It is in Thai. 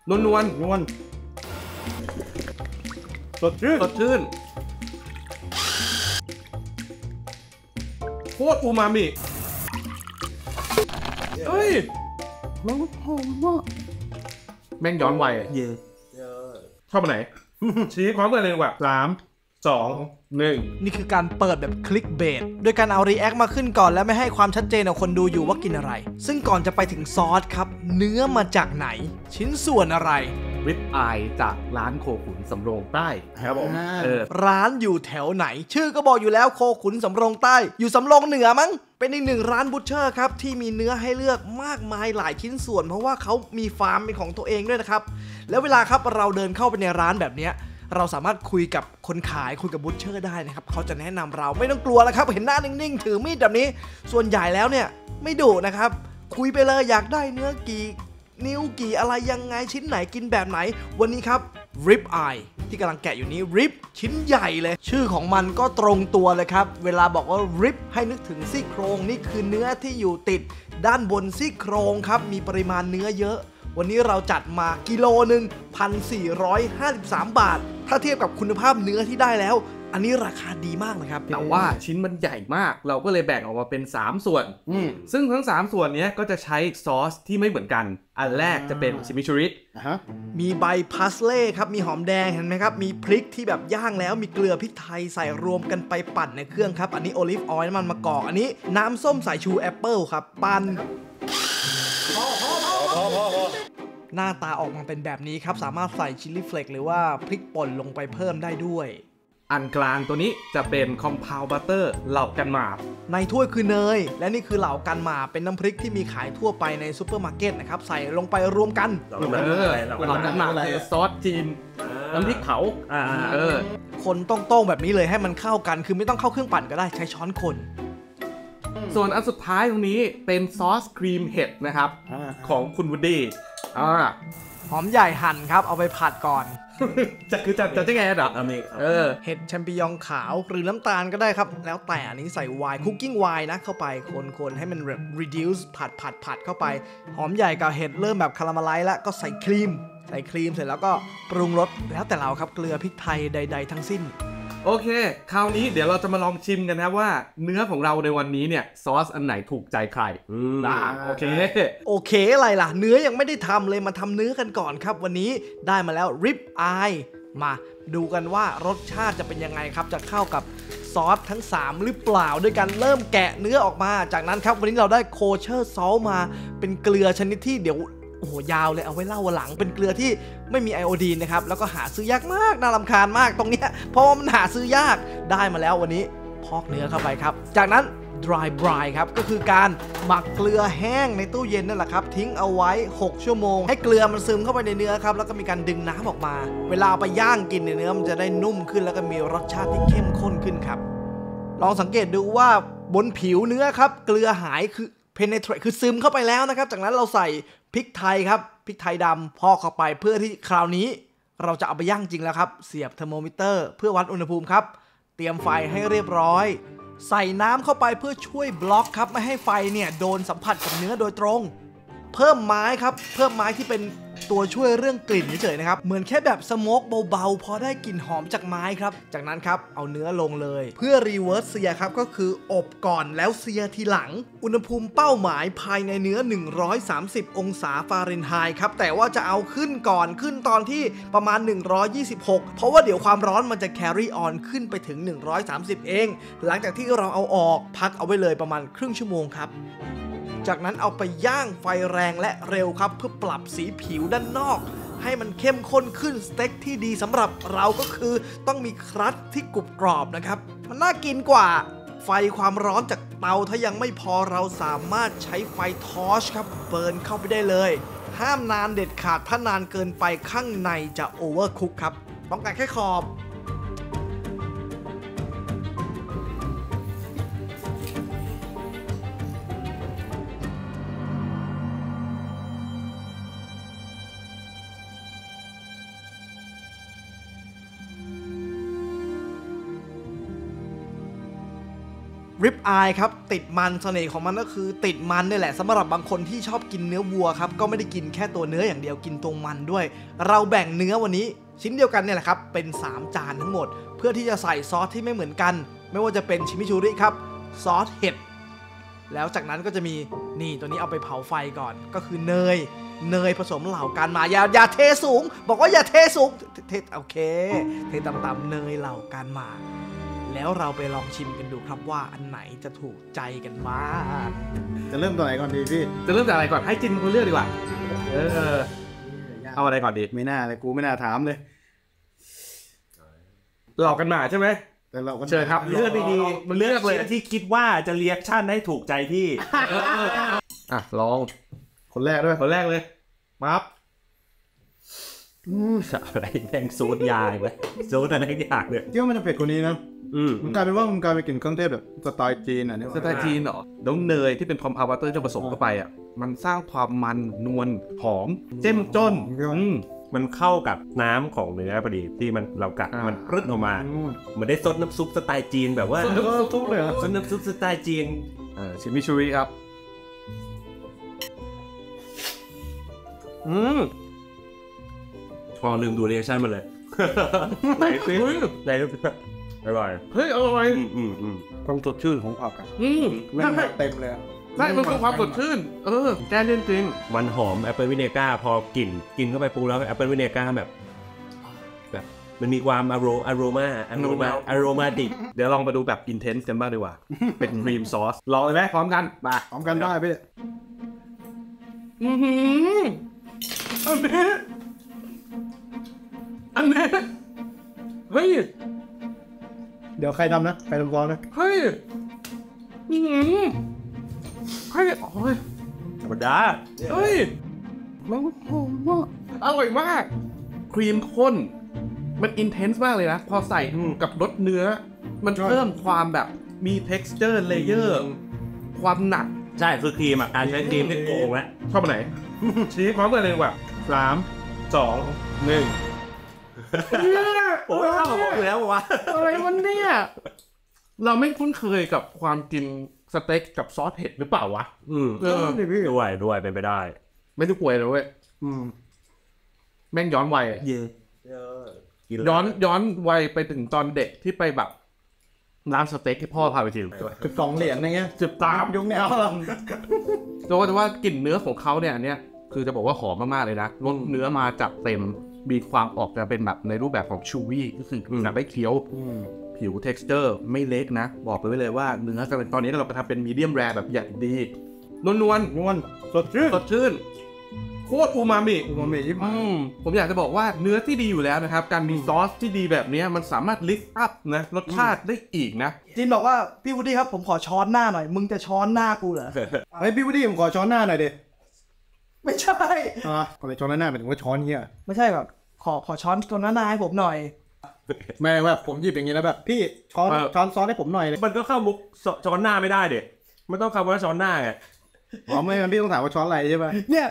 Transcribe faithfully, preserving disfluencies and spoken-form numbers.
นวลนวลนวลสดชื่นสดชื่นโคตรอูมามิเฮ้ยมันหอมมากแม่งย้อนวัยเย่ชอบอันไหน ชี้พร้อมกันเลยดีกว่าสามสองหนึ่งนี่คือการเปิดแบบคลิกเบสโดยการเอารีแอคมาขึ้นก่อนและไม่ให้ความชัดเจนกับคนดูอยู่ว่ากินอะไรซึ่งก่อนจะไปถึงซอสครับเนื้อมาจากไหนชิ้นส่วนอะไรริบอายจากร้านโคขุนสำโรงใต้ครับผมเออร้านอยู่แถวไหนชื่อก็บอกอยู่แล้วโคขุนสำโรงใต้อยู่สำโรงเหนือมั้งเป็นอีกหนึ่งร้านบูชเชอร์ครับที่มีเนื้อให้เลือกมากมายหลายชิ้นส่วนเพราะว่าเขามีฟาร์มเป็นของตัวเองด้วยนะครับแล้วเวลาครับเราเดินเข้าไปในร้านแบบนี้เราสามารถคุยกับคนขายคุยกับบูชเชอร์ได้นะครับเขาจะแนะนำเราไม่ต้องกลัวแล้วครับเห็นหน้านิ่งๆถือมีดแบบนี้ส่วนใหญ่แล้วเนี่ยไม่ดุนะครับคุยไปเลยอยากได้เนื้อกี่นิ้วกี่อะไรยังไงชิ้นไหนกินแบบไหนวันนี้ครับ Rib Eye ที่กำลังแกะอยู่นี้ Rib ชิ้นใหญ่เลยชื่อของมันก็ตรงตัวเลยครับเวลาบอกว่า Rib ให้นึกถึงซี่โครงนี่คือเนื้อที่อยู่ติดด้านบนซี่โครงครับมีปริมาณเนื้อเยอะวันนี้เราจัดมากิโลหนึ่ง หนึ่งพันสี่ร้อยห้าสิบสาม บาทถ้าเทียบกับคุณภาพเนื้อที่ได้แล้วอันนี้ราคาดีมากนะครับแต่ว่าชิ้นมันใหญ่มากเราก็เลยแบ่งออกมาเป็นสามส่วนซึ่งทั้งสามส่วนนี้ก็จะใช้ซอสที่ไม่เหมือนกันอันแรกจะเป็นชิมิชูริมีใบพาสเล่ครับมีหอมแดงเห็นไหมครับมีพริกที่แบบย่างแล้วมีเกลือพริกไทยใส่รวมกันไปปั่นในเครื่องครับอันนี้โอลิฟออยล์น้ำมันมะกอกอันนี้น้ำส้มสายชูแอปเปิลครับปั่นหน้าตาออกมาเป็นแบบนี้ครับสามารถใส่ชิลลี่เฟลกหรือว่าพริกป่นลงไปเพิ่มได้ด้วยอันกลางตัวนี้จะเป็นคอมเพลบัตเตอร์เหล่ากันหมาในถ้วยคือเนยและนี่คือเหล่ากันหมาเป็นน้ำพริกที่มีขายทั่วไปในซูเปอร์มาร์เก็ตนะครับใส่ลงไปรวมกันเออเหล่ากันหมาซอสจีนน้ำพริกเผาอ่าเออคนต้องๆแบบนี้เลยให้มันเข้ากันคือไม่ต้องเข้าเครื่องปั่นก็ได้ใช้ช้อนคนส่วนอันสุดท้ายตรงนี้เป็นซอสครีมเห็ดนะครับของคุณวูดดี้อ่าหอมใหญ่หั่นครับเอาไปผัดก่อนจะคือจะจะจะไงอ่ะเออเห็ดแชมปิญองขาวหรือน้ำตาลก็ได้ครับแล้วแต่อันนี้ใส่ไวน์คุกกิ้งไวน์นะเข้าไปคนๆให้มันแบบ reduce ผัดผัดผัดเข้าไปหอมใหญ่กับเห็ดเริ่มแบบคาราเมลไลซ์แล้วก็ใส่ครีมใส่ครีมเสร็จแล้วก็ปรุงรสแล้วแต่เราครับเกลือพริกไทยใดๆทั้งสิ้นโอเคคราวนี้เดี๋ยวเราจะมาลองชิมกันนะว่าเนื้อของเราในวันนี้เนี่ยซอสอันไหนถูกใจใครอ่าโอเคโอเคอะไรล่ะเนื้อยังไม่ได้ทำเลยมาทำเนื้อกันก่อนครับวันนี้ได้มาแล้ว Rib Eye มาดูกันว่ารสชาติจะเป็นยังไงครับจะเข้ากับซอสทั้งสามหรือเปล่าด้วยกันเริ่มแกะเนื้อออกมาจากนั้นครับวันนี้เราได้โคเชอร์ซอลมาเป็นเกลือชนิดที่เดี๋ยวโอ้โหยาวเลยเอาไว้เล่าวันหลังเป็นเกลือที่ไม่มีไอโอดีนนะครับแล้วก็หาซื้อยากมากน่ารำคาญมากตรงเนี้ยเพราะว่ามันหาซื้อยากได้มาแล้ววันนี้พอกเนื้อเข้าไปครับจากนั้น dry brine ครับก็คือการหมักเกลือแห้งในตู้เย็นนั่นแหละครับทิ้งเอาไว้หกชั่วโมงให้เกลือมันซึมเข้าไปในเนื้อครับแล้วก็มีการดึงน้ำออกมาเวลาไปย่างกินในเนื้อมันจะได้นุ่มขึ้นแล้วก็มีรสชาติที่เข้มข้นขึ้นครับลองสังเกตดูว่าบนผิวเนื้อครับเกลือหายคือ penetrate คือซึมเข้าไปแล้วนะครับจากนั้นเราใส่พริกไทยครับพริกไทยดำพอกเข้าไปเพื่อที่คราวนี้เราจะเอาไปย่างจริงแล้วครับเสียบเทอร์โมมิเตอร์เพื่อวัดอุณหภูมิครับเตรียมไฟให้เรียบร้อยใส่น้ำเข้าไปเพื่อช่วยบล็อกครับไม่ให้ไฟเนี่ยโดนสัมผัสกับเนื้อโดยตรงเพิ่มไม้ครับเพิ่มไม้ที่เป็นตัวช่วยเรื่องกลิ่นเฉยๆนะครับเหมือนแค่แบบสโมกเบาๆพอได้กลิ่นหอมจากไม้ครับจากนั้นครับเอาเนื้อลงเลยเพื่อรีเวิร์สเซียครับก็คืออบก่อนแล้วเซียทีหลังอุณหภูมิเป้าหมายภายในเนื้อหนึ่งร้อยสามสิบองศาฟาเรนไฮต์ครับแต่ว่าจะเอาขึ้นก่อนขึ้นตอนที่ประมาณหนึ่งร้อยยี่สิบหกเพราะว่าเดี๋ยวความร้อนมันจะแครี่ออนขึ้นไปถึงหนึ่งร้อยสามสิบเองหลังจากที่เราเอาออกพักเอาไว้เลยประมาณครึ่งชั่วโมงครับจากนั้นเอาไปย่างไฟแรงและเร็วครับเพื่อปรับสีผิวด้านนอกให้มันเข้มข้นขึ้นสเต็กที่ดีสำหรับเราก็คือต้องมีครัสที่กรุบกรอบนะครับมันน่ากินกว่าไฟความร้อนจากเตาถ้ายังไม่พอเราสามารถใช้ไฟทอร์ชครับเบิร์นเข้าไปได้เลยห้ามนานเด็ดขาดถ้านานเกินไปข้างในจะโอเวอร์คุกครับต้องการแค่ขอบริบอายครับติดมันเสน่ห์ของมันก็คือติดมันนี่แหละสำหรับบางคนที่ชอบกินเนื้อวัวครับก็ไม่ได้กินแค่ตัวเนื้ออย่างเดียวกินตรงมันด้วย เราแบ่งเนื้อวันนี้ชิ้นเดียวกันเนี่ยแหละครับเป็นสามจานทั้งหมดเพื่อที่จะใส่ซอสที่ไม่เหมือนกันไม่ว่าจะเป็นชิมิชูริครับซอสเห็ดแล้วจากนั้นก็จะมีนี่ตัวนี้เอาไปเผาไฟก่อนก็คือเนยเนยผสมเหล่ากันมาอย่าอย่าเทสูงบอกว่าอย่าเทสูงเทโอเคเทต่ำๆเนยเหล่ากันมาแล้วเราไปลองชิมกันดูครับว่าอันไหนจะถูกใจกันบ้างจะเริ่มตัวไหนก่อนดีพี่จะเริ่มจากอะไรก่อนให้จินคนเลือกดีกว่าเออเอาอะไรก่อนดีไม่น่าเลยกูไม่น่าถามเลยหลอกกันมาใช่ไหมแต่เราก็เชิญครับเลือกดีมันเลือกเลยที่คิดว่าจะเรีแอคชั่นให้ถูกใจพี่อ่ะลองคนแรกด้วยคนแรกเลยปั๊บอะไรแม่งซูดยาอีกไหมซูดอะไรทั้งอย่างเลยที่ว่ามันจะเผ็ดกว่านี้นะอืมมันกลายเป็นว่ามันกลายเป็นกลิ่นเครื่องเทศแบบสไตล์จีนอ่ะเนี่ยสไตล์จีนเหรอแล้วเนยที่เป็นพอมอาร์บัตเตอร์จะผสมเข้าไปอ่ะมันสร้างความมันนวลหอมเจ้มจนอืมมันเข้ากับน้ำของเนื้อพอดีที่มันเรากัดอ่ามัมันปรึ๊ดออกมาเหมือนได้ซดน้ำซุปสไตล์จีนแบบว่าแล้วก็ทุกเลยเหรอซดน้ำซุปสไตล์จีนเออชิมิชูริครับอืมพอลืมดูเรีแอคชั่นมาเลย ไหนซิเฮ้ยไหนดูอร่อยเฮ้ยอร่อยอืมอืมอืมความสดชื่นของผักอ่ะอืมแม่งมาเต็มเลยอะใช่มันคือความสดชื่นเออแก้เล่นจริงมันหอมแอปเปิลวิเนก้าพอกลิ่นกินเข้าไปปุ๊บแล้วแอปเปิลวิเนก้าแบบแบบมันมีความอโรอโรมาอโรมาอโรมาติกเดี๋ยวลองมาดูแบบอินเทนส์กันบ้างดีกว่า เป็นครีมซอสลองเลยไหมพร้อมกันมาพร้อมกันได้พี่อือหืออันนี้อันนี้เฮ้ยเดี๋ยวใครทำนะใครทำก่อนนะเฮ้ยอือหือเฮ้ยโอ้ยธรรมดาเฮ้ยมันหอมมากอร่อยมาก ครีมข้น มันอินเทนส์มากเลยนะ พอใส่กับรสเนื้อ มันเพิ่มความแบบมี texture layer ความหนักใช่คือครีมอ่ะการใช้ครีมนี่โกงแล้วชอบอันไหน ชี้พร้อมกันเลยดีกว่าสามสองหนึ่งโอ้ยข้าวบอกอยู่แล้ววะอะไรมันเนี่ย เราไม่คุ้นเคยกับความกินสเต็กกับซอสเห็ดหรือเปล่าวะอืมเออนี่พี่ด้วยด้วยเป็นไปได้ไม่ได้ป่วยเลยเว้ยอืมแม่งย้อนวัยอะเยอะกินย้อนย้อนวัยไปถึงตอนเด็กที่ไปแบบร้านสเต็กที่พ่อพาไปกินด้วยสิบสองเหรียญอย่างเงี้ยสิบตามยุคแนวหรอแต่ว่าแต่ว่ากลิ่นเนื้อของเขาเนี่ยอันเนี้ยคือจะบอกว่าหอมมากๆเลยนะรสเนื้อมาจัดเต็มมีความออกจะเป็นแบบในรูปแบบของชูวี่ก็คือแบบได้เคี้ยวผิว texture ไม่เล็กนะ บอกไปไว้เลยว่าเนื้อตอนนี้เราไปทำเป็นมีเดียมแรร์แบบใหญ่ดีนวลนวลนวลสดชื่นสดชื่นโคตรอูมามิอูมามิยิ่งอืมผมอยากจะบอกว่าเนื้อที่ดีอยู่แล้วนะครับ การมีซอสที่ดีแบบเนี้ยมันสามารถลิฟต์อัพนะรสชาติได้อีกนะจินบอกว่าพี่วูดดี้ครับผมขอช้อนหน้าหน่อยมึงจะช้อนหน้ากูเหรอเฮ้ยพี่วูดดี้ผมขอช้อนหน้าหน่อยดิไม่ใช่อ่าขอเลยช้อนหน้าเป็นว่าช้อนเงี้ยไม่ใช่แบบขอขอช้อนตัวหน้าให้ผมหน่อยแม่แบบผมหยิบอย่างงี้แล้วแบบพี่ช้อนเออช้อนซอสให้ผมหน่อยเลยมันก็เข้ามุกช้อนหน้าไม่ได้เด็มันต้องคำว่าช้อนหน้าไงอ๋อไม่งั้นพี่ต้องถามว่าช้อนอะไรใช่ไหมเนี่ย